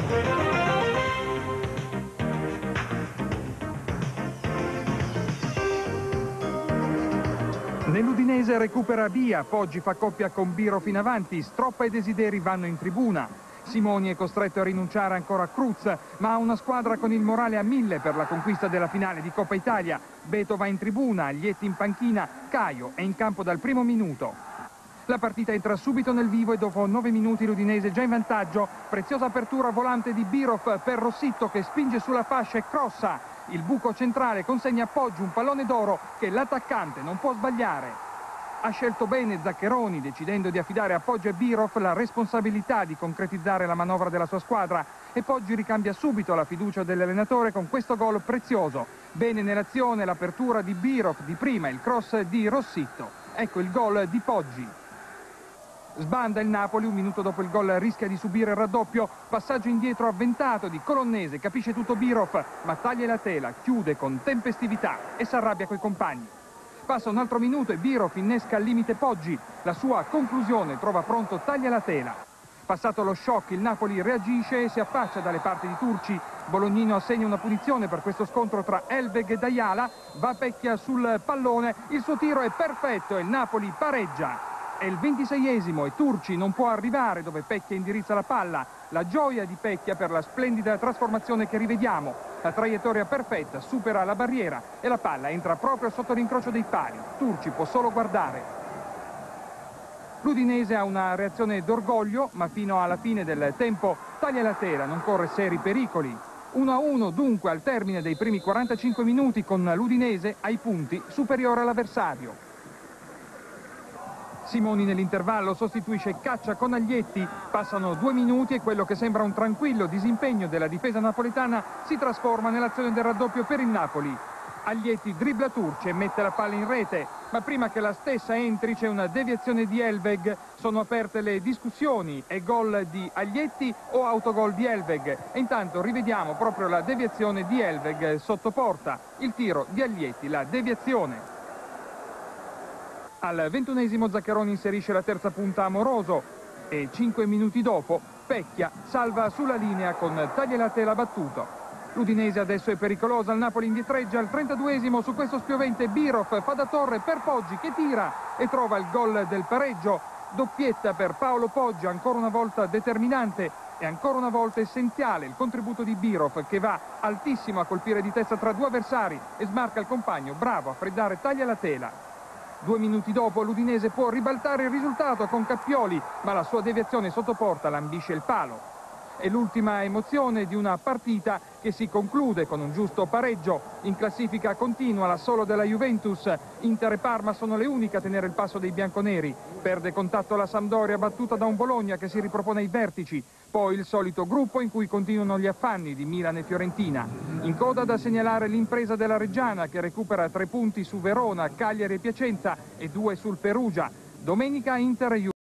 Nell'Udinese recupera Bia, Poggi fa coppia con Birof in avanti, Stroppa e Desideri vanno in tribuna. Simoni è costretto a rinunciare ancora a Cruz, ma ha una squadra con il morale a 1000 per la conquista della finale di Coppa Italia. Beto va in tribuna, Aglietti in panchina, Caio è in campo dal primo minuto. La partita entra subito nel vivo e dopo 9 minuti l'Udinese già in vantaggio. Preziosa apertura volante di Birof per Rossitto che spinge sulla fascia e crossa. Il buco centrale consegna a Poggi un pallone d'oro che l'attaccante non può sbagliare. Ha scelto bene Zaccheroni, decidendo di affidare a Poggi e Birof la responsabilità di concretizzare la manovra della sua squadra, e Poggi ricambia subito la fiducia dell'allenatore con questo gol prezioso. Bene nell'azione l'apertura di Birof di prima, il cross di Rossitto. Ecco il gol di Poggi. Sbanda il Napoli, un minuto dopo il gol rischia di subire il raddoppio, passaggio indietro avventato di Colonnese, capisce tutto Birof, ma taglia la tela, chiude con tempestività e si arrabbia coi compagni. Passa un altro minuto e Birof innesca al limite Poggi, la sua conclusione trova pronto taglia la tela. Passato lo shock il Napoli reagisce e si affaccia dalle parti di Turci. Bolognino assegna una punizione per questo scontro tra Elveg e Dajala, va Pecchia sul pallone, il suo tiro è perfetto e il Napoli pareggia. È il 26esimo e Turci non può arrivare dove Pecchia indirizza la palla. La gioia di Pecchia per la splendida trasformazione che rivediamo. La traiettoria perfetta, supera la barriera e la palla entra proprio sotto l'incrocio dei pali. Turci può solo guardare. L'Udinese ha una reazione d'orgoglio, ma fino alla fine del tempo taglia la tela, non corre seri pericoli. 1-1 dunque al termine dei primi 45 minuti con l'Udinese ai punti superiore all'avversario. Simoni nell'intervallo sostituisce Caccia con Aglietti, passano 2 minuti e quello che sembra un tranquillo disimpegno della difesa napoletana si trasforma nell'azione del raddoppio per il Napoli. Aglietti dribbla Turci e mette la palla in rete, ma prima che la stessa entri c'è una deviazione di Elveg, sono aperte le discussioni, è gol di Aglietti o autogol di Elveg, e intanto rivediamo proprio la deviazione di Elveg sotto porta, il tiro di Aglietti, la deviazione. Al 21esimo Zaccheroni inserisce la terza punta Amoroso e 5 minuti dopo Pecchia salva sulla linea con taglia la tela battuto. L'Udinese adesso è pericolosa, il Napoli indietreggia al 32esimo su questo spiovente Birof, fa da torre per Poggi che tira e trova il gol del pareggio. Doppietta per Paolo Poggi, ancora una volta determinante e ancora una volta essenziale il contributo di Birof che va altissimo a colpire di testa tra 2 avversari e smarca il compagno, bravo a freddare taglia la tela. 2 minuti dopo l'Udinese può ribaltare il risultato con Cappioli, ma la sua deviazione sotto porta lambisce il palo. È l'ultima emozione di una partita che si conclude con un giusto pareggio. In classifica continua l'assolo della Juventus. Inter e Parma sono le uniche a tenere il passo dei bianconeri. Perde contatto la Sampdoria battuta da un Bologna che si ripropone ai vertici. Poi il solito gruppo in cui continuano gli affanni di Milan e Fiorentina. In coda da segnalare l'impresa della Reggiana che recupera 3 punti su Verona, Cagliari e Piacenza e 2 sul Perugia. Domenica Inter e Juventus.